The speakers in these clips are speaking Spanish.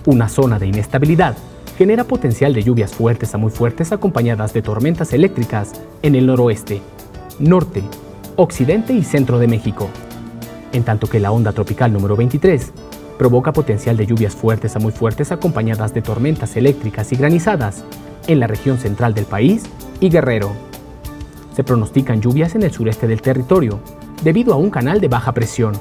Una zona de inestabilidad genera potencial de lluvias fuertes a muy fuertes acompañadas de tormentas eléctricas en el noroeste, norte, occidente y centro de México. En tanto que la onda tropical número 23 provoca potencial de lluvias fuertes a muy fuertes acompañadas de tormentas eléctricas y granizadas en la región central del país y Guerrero. Se pronostican lluvias en el sureste del territorio, debido a un canal de baja presión.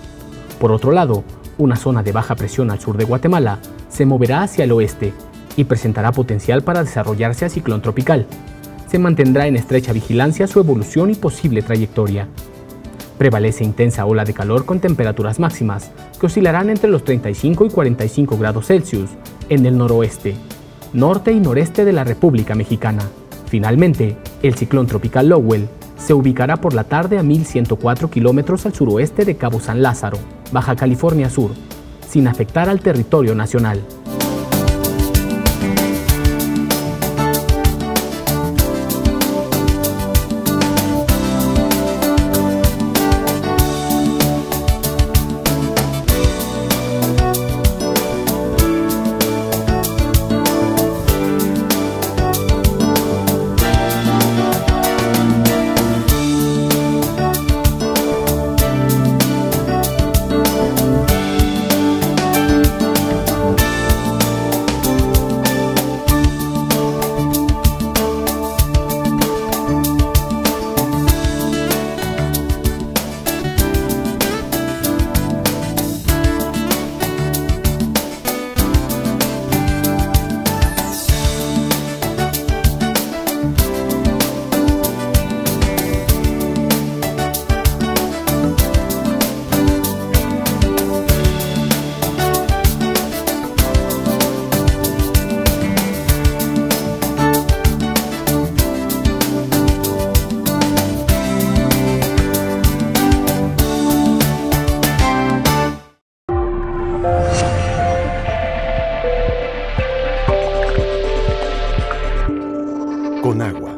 Por otro lado, una zona de baja presión al sur de Guatemala se moverá hacia el oeste y presentará potencial para desarrollarse a ciclón tropical. Se mantendrá en estrecha vigilancia su evolución y posible trayectoria. Prevalece intensa ola de calor con temperaturas máximas que oscilarán entre los 35 y 45 grados Celsius en el noroeste, norte y noreste de la República Mexicana. Finalmente, el ciclón tropical Lowell se ubicará por la tarde a 1.104 kilómetros al suroeste de Cabo San Lázaro, Baja California Sur, sin afectar al territorio nacional. Conagua,